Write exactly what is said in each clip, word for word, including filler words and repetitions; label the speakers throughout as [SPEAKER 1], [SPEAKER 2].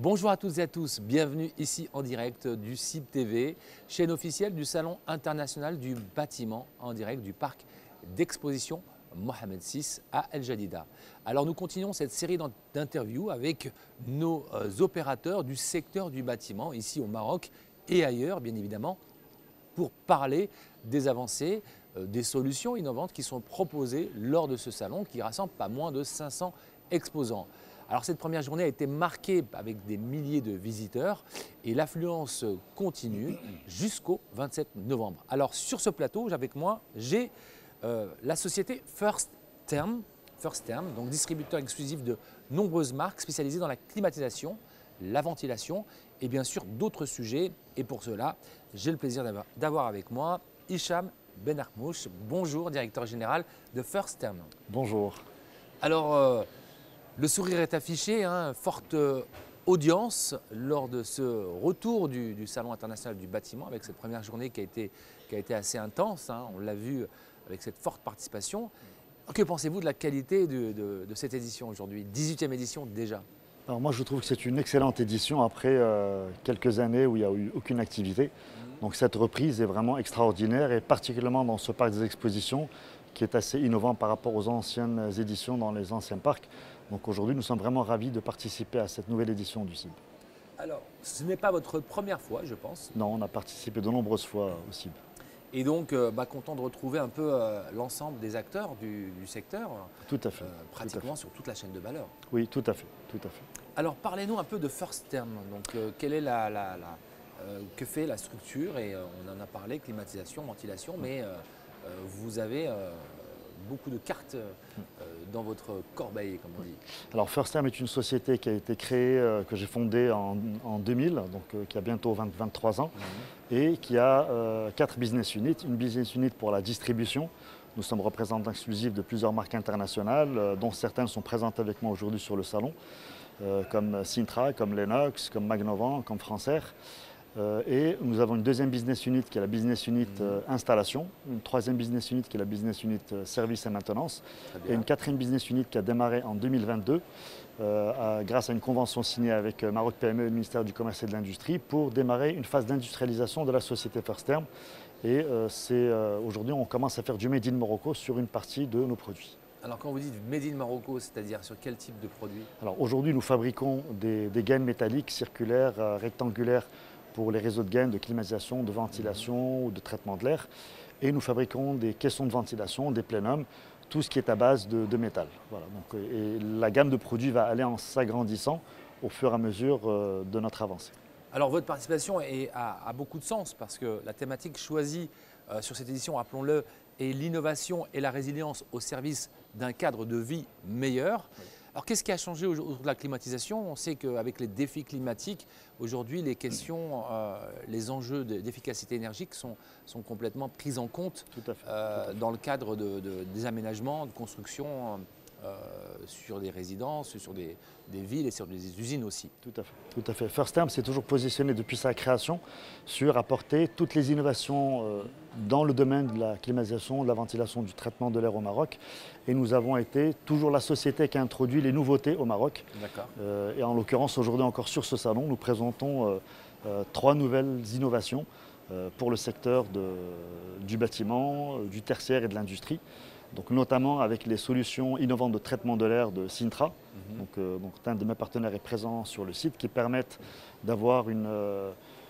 [SPEAKER 1] Bonjour à toutes et à tous, bienvenue ici en direct du C I B T V, chaîne officielle du Salon international du bâtiment en direct du parc d'exposition Mohamed six à El Jadida. Alors nous continuons cette série d'interviews avec nos opérateurs du secteur du bâtiment ici au Maroc et ailleurs bien évidemment pour parler des avancées, des solutions innovantes qui sont proposées lors de ce salon qui rassemble pas moins de cinq cents exposants. Alors cette première journée a été marquée avec des milliers de visiteurs et l'affluence continue jusqu'au vingt-sept novembre. Alors sur ce plateau, avec moi, j'ai euh, la société First Term, First Term, donc distributeur exclusif de nombreuses marques spécialisées dans la climatisation, la ventilation et bien sûr d'autres sujets. Et pour cela, j'ai le plaisir d'avoir avec moi Hicham Benarmouche. Bonjour, directeur général de First Term.
[SPEAKER 2] Bonjour.
[SPEAKER 1] Alors, euh, le sourire est affiché, hein, forte audience lors de ce retour du, du Salon international du bâtiment avec cette première journée qui a été, qui a été assez intense, hein, on l'a vu avec cette forte participation. Que pensez-vous de la qualité de, de, de cette édition aujourd'hui, dix-huitième édition déjà?
[SPEAKER 2] Alors moi je trouve que c'est une excellente édition après euh, quelques années où il n'y a eu aucune activité. Mmh. Donc cette reprise est vraiment extraordinaire et particulièrement dans ce parc des expositions qui est assez innovant par rapport aux anciennes éditions dans les anciens parcs. Donc aujourd'hui, nous sommes vraiment ravis de participer à cette nouvelle édition du C I B.
[SPEAKER 1] Alors, ce n'est pas votre première fois, je pense.
[SPEAKER 2] Non, on a participé de nombreuses fois au C I B.
[SPEAKER 1] Et donc, euh, bah, content de retrouver un peu euh, l'ensemble des acteurs du, du secteur.
[SPEAKER 2] Tout à fait.
[SPEAKER 1] Euh, pratiquement
[SPEAKER 2] tout à fait.
[SPEAKER 1] sur toute la chaîne de valeur.
[SPEAKER 2] Oui, tout à fait. Tout à fait.
[SPEAKER 1] Alors, parlez-nous un peu de First Term. Donc, euh, quelle est la, la, la euh, que fait la structure? Et euh, on en a parlé, climatisation, ventilation, mais euh, euh, vous avez euh, beaucoup de cartes euh, dans votre corbeille, comme on dit.
[SPEAKER 2] Alors First Term est une société qui a été créée, euh, que j'ai fondée en, en deux mille, donc euh, qui a bientôt vingt, vingt-trois ans, mmh. et qui a euh, quatre business units. Une business unit pour la distribution. Nous sommes représentants exclusifs de plusieurs marques internationales, euh, dont certaines sont présentes avec moi aujourd'hui sur le salon, euh, comme Sintra, comme Lennox, comme Magnovan, comme Francaire. Euh, et nous avons une deuxième business unit qui est la business unit euh, installation, une troisième business unit qui est la business unit euh, service et maintenance, et une quatrième business unit qui a démarré en deux mille vingt-deux euh, à, grâce à une convention signée avec euh, Maroc P M E et le ministère du Commerce et de l'Industrie pour démarrer une phase d'industrialisation de la société First Term. Et euh, euh, aujourd'hui, on commence à faire du Made in Morocco sur une partie de nos produits.
[SPEAKER 1] Alors quand vous dites Made in Morocco, c'est-à-dire sur quel type de produit?
[SPEAKER 2] Alors aujourd'hui, nous fabriquons des, des gaines métalliques, circulaires, euh, rectangulaires, pour les réseaux de gaines, de climatisation, de ventilation ou de traitement de l'air. Et nous fabriquons des caissons de ventilation, des plénums, tout ce qui est à base de, de métal. Voilà. Donc, et la gamme de produits va aller en s'agrandissant au fur et à mesure euh, de notre avancée.
[SPEAKER 1] Alors votre participation est, a, a beaucoup de sens parce que la thématique choisie euh, sur cette édition, rappelons-le, est l'innovation et la résilience au service d'un cadre de vie meilleur. Oui. Alors qu'est-ce qui a changé autour de la climatisation? On sait qu'avec les défis climatiques, aujourd'hui les questions, euh, les enjeux d'efficacité énergique sont, sont complètement pris en compte
[SPEAKER 2] Tout à fait,
[SPEAKER 1] euh,
[SPEAKER 2] tout à fait.
[SPEAKER 1] dans le cadre de, de, des aménagements, de construction euh, sur des résidences, sur des, des villes et sur des usines aussi.
[SPEAKER 2] Tout à fait. Tout à fait. First Term s'est toujours positionné depuis sa création sur apporter toutes les innovations euh, dans le domaine de la climatisation, de la ventilation, du traitement de l'air au Maroc. Et nous avons été toujours la société qui a introduit les nouveautés au Maroc. Euh, et en l'occurrence, aujourd'hui encore sur ce salon, nous présentons euh, euh, trois nouvelles innovations euh, pour le secteur de, du bâtiment, du tertiaire et de l'industrie. Donc, notamment avec les solutions innovantes de traitement de l'air de Sintra. Mm-hmm. donc, euh, donc, un de mes partenaires est présent sur le site qui permettent d'avoir une, euh,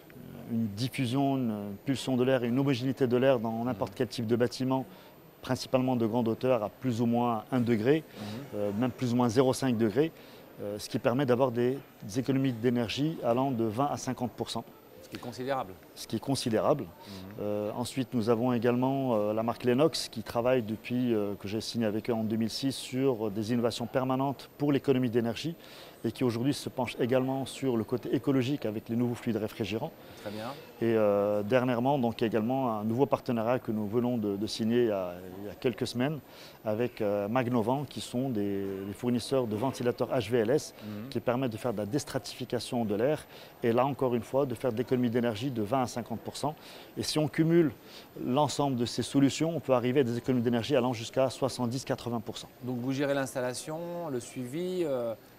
[SPEAKER 2] une diffusion, une pulsion de l'air et une homogénéité de l'air dans n'importe quel type de bâtiment, principalement de grande hauteur à plus ou moins un degré, mmh. euh, même plus ou moins zéro virgule cinq degrés, euh, ce qui permet d'avoir des, des économies d'énergie allant de vingt à cinquante pour cent.
[SPEAKER 1] Ce qui est considérable.
[SPEAKER 2] Ce qui est considérable. Mmh. Euh, ensuite, nous avons également euh, la marque Lennox qui travaille depuis euh, que j'ai signé avec eux en deux mille six sur des innovations permanentes pour l'économie d'énergie et qui aujourd'hui se penche également sur le côté écologique avec les nouveaux fluides réfrigérants.
[SPEAKER 1] Très bien.
[SPEAKER 2] Et euh, dernièrement, donc, il y a également un nouveau partenariat que nous venons de, de signer il y, a, il y a quelques semaines avec euh, Magnovan, qui sont des, des fournisseurs de ventilateurs H V L S mmh. qui permettent de faire de la déstratification de l'air et là encore une fois de faire de l'économie d'énergie de vingt à cinquante pour cent. Et si on cumule l'ensemble de ces solutions, on peut arriver à des économies d'énergie allant jusqu'à soixante-dix à quatre-vingts pour cent.
[SPEAKER 1] Donc vous gérez l'installation, le suivi, euh,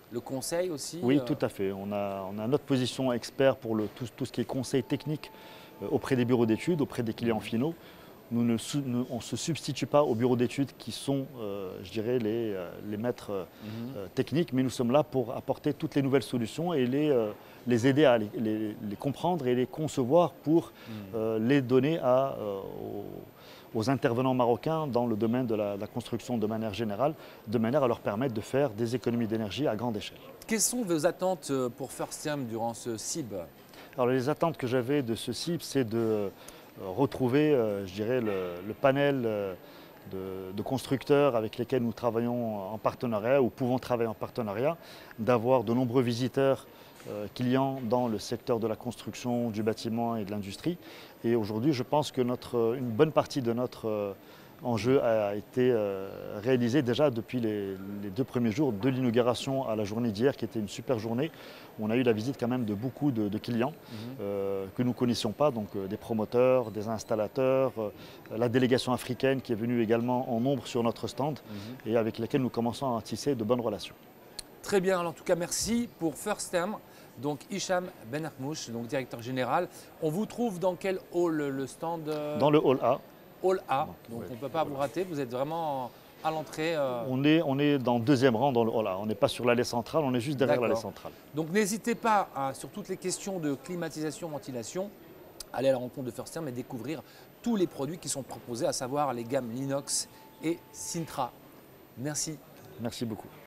[SPEAKER 1] le conseil aussi.
[SPEAKER 2] Oui,
[SPEAKER 1] euh...
[SPEAKER 2] tout à fait. On a, on a notre position expert pour le, tout, tout ce qui est conseil technique euh, auprès des bureaux d'études, auprès des clients finaux. Nous ne, nous, on ne se substitue pas aux bureaux d'études qui sont, euh, je dirais, les, euh, les maîtres euh, mm-hmm. euh, techniques, mais nous sommes là pour apporter toutes les nouvelles solutions et les, euh, les aider à les, les, les comprendre et les concevoir pour mm. euh, les donner à, euh, aux, aux intervenants marocains dans le domaine de la, de la construction de manière générale, de manière à leur permettre de faire des économies d'énergie à grande échelle.
[SPEAKER 1] Quelles sont vos attentes pour Firstham durant ce C I B?
[SPEAKER 2] Alors les attentes que j'avais de ce C I B, c'est de retrouver, euh, je dirais, le, le panel euh, de, de constructeurs avec lesquels nous travaillons en partenariat ou pouvons travailler en partenariat, d'avoir de nombreux visiteurs euh, clients dans le secteur de la construction, du bâtiment et de l'industrie. Et aujourd'hui, je pense que notre, une bonne partie de notre euh, enjeu a été euh, réalisé déjà depuis les, les deux premiers jours de l'inauguration à la journée d'hier, qui était une super journée. On a eu la visite quand même de beaucoup de, de clients mmh. euh, que nous ne connaissions pas, donc euh, des promoteurs, des installateurs, euh, la délégation africaine qui est venue également en nombre sur notre stand mmh. et avec laquelle nous commençons à tisser de bonnes relations.
[SPEAKER 1] Très bien, alors en tout cas merci pour Firstham. Donc Hicham Ben Akhmouch, donc directeur général. On vous trouve dans quel hall le stand?
[SPEAKER 2] Dans le hall A.
[SPEAKER 1] Hall A, donc oui. On ne peut pas vous rater, vous êtes vraiment à l'entrée. Euh...
[SPEAKER 2] On, est, on est dans le deuxième rang dans le hall A, on n'est pas sur l'allée centrale, on est juste derrière l'allée centrale.
[SPEAKER 1] Donc n'hésitez pas, à, sur toutes les questions de climatisation, ventilation, à aller à la rencontre de Firstham et découvrir tous les produits qui sont proposés, à savoir les gammes Linox et Sintra. Merci.
[SPEAKER 2] Merci beaucoup.